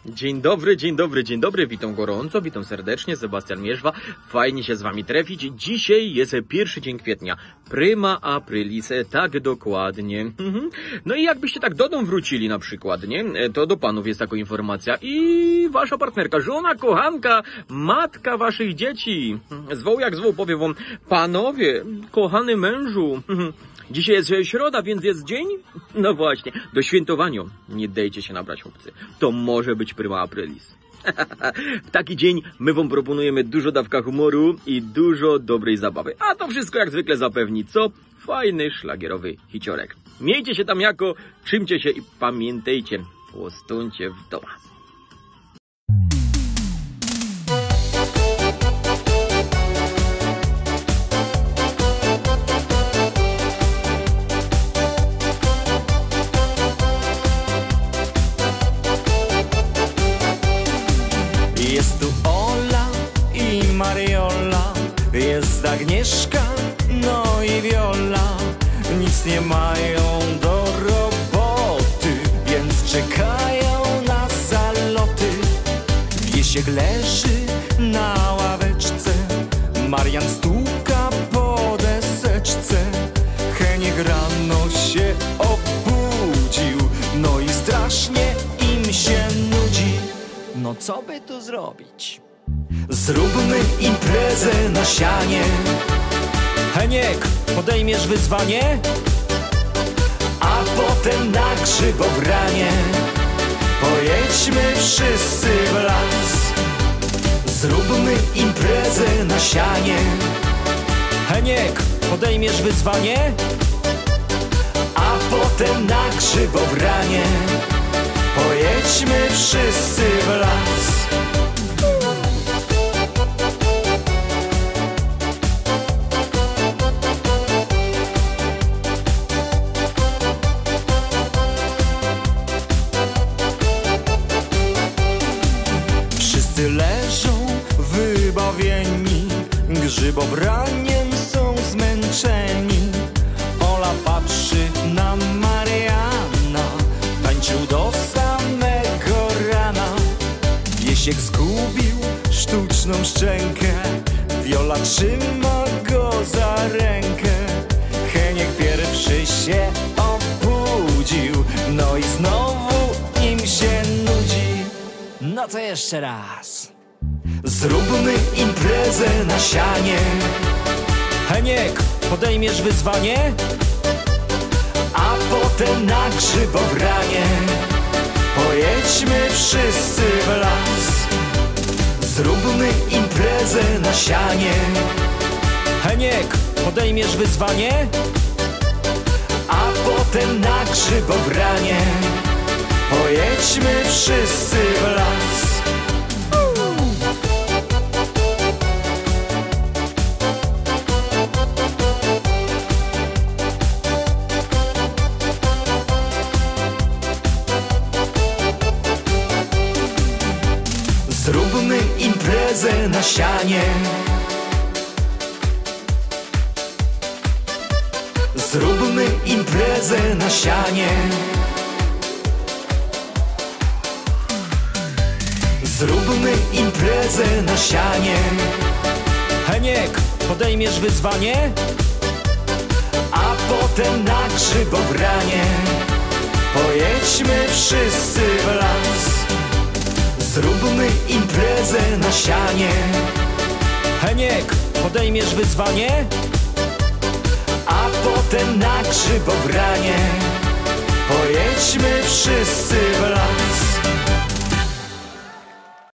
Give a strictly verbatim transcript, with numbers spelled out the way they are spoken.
Dzień dobry, dzień dobry, dzień dobry, witam gorąco, witam serdecznie, Sebastian Mierzwa, fajnie się z wami trafić. Dzisiaj jest pierwszy dzień kwietnia, prima aprilis, tak dokładnie. No i jakbyście tak do domu wrócili na przykład, nie, to do panów jest taka informacja i wasza partnerka, żona, kochanka, matka waszych dzieci, zwoł jak zwoł, powiem wam, panowie, kochany mężu, dzisiaj jest środa, więc jest dzień? No właśnie, do świętowania nie dajcie się nabrać, chłopcy. To może być prima aprilis. W taki dzień my wam proponujemy dużo dawka humoru i dużo dobrej zabawy. A to wszystko jak zwykle zapewni co? Fajny, szlagierowy hiciorek. Miejcie się tam jako, trzymcie się i pamiętajcie, postóńcie w domu. Jest tu Ola i Mariola, jest Agnieszka, no i Wiola. Nic nie mają do roboty, więc czekają na zaloty. Wiesiek leży na ławeczce, Marian stuka po deseczce. Heniek rano się obudził, no i strasznie im się nudzi. No co by tu zrobić? Zróbmy imprezę na sianie. Heniek, podejmiesz wyzwanie? A potem na grzybobranie pojedźmy wszyscy w las. Zróbmy imprezę na sianie. Heniek, podejmiesz wyzwanie? A potem na grzybobranie pojedźmy wszyscy w las. Wszyscy leżą wybawieni, grzybobraniem są zmęczeni. Ola patrzy na Mariana, tańczył do samego rana. Wiesiek zgubił sztuczną szczękę, Wiola trzyma go za rękę. Heniek pierwszy się obudził, no i znowu im się nudzi. No to jeszcze raz. Zróbmy imprezę na sianie. Heniek, podejmiesz wyzwanie? A potem na grzybobranie pojedźmy wszyscy w las. Zróbmy imprezę na sianie. Heniek, podejmiesz wyzwanie? A potem na grzybobranie pojedźmy wszyscy w las. Zróbmy imprezę na sianie. Zróbmy imprezę na sianie. Zróbmy imprezę na sianie. Heniek, podejmiesz wyzwanie? A potem na grzybobranie pojedźmy wszyscy w las. Zróbmy imprezę na sianie. Heniek, podejmiesz wyzwanie? A potem na grzybobranie pojedźmy wszyscy w las.